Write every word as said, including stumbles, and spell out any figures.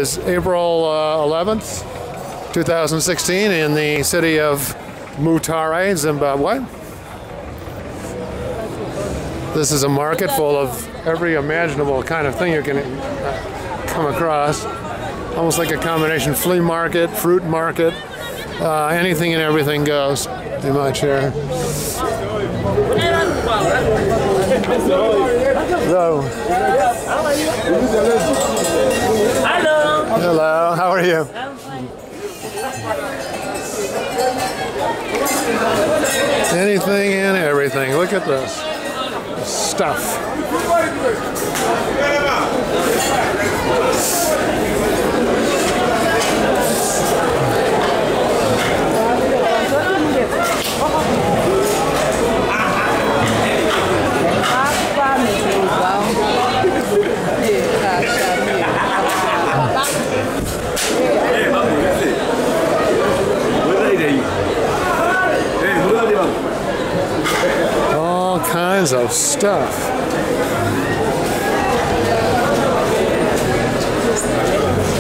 is April uh, eleventh, two thousand sixteen, in the city of Mutare, Zimbabwe. This is a market full of every imaginable kind of thing you can uh, come across. Almost like a combination flea market, fruit market, uh, anything and everything goes in my chair. Hello. Hello. Hello, how are you? I'm fine. Anything and everything. Look at this stuff. All kinds of stuff.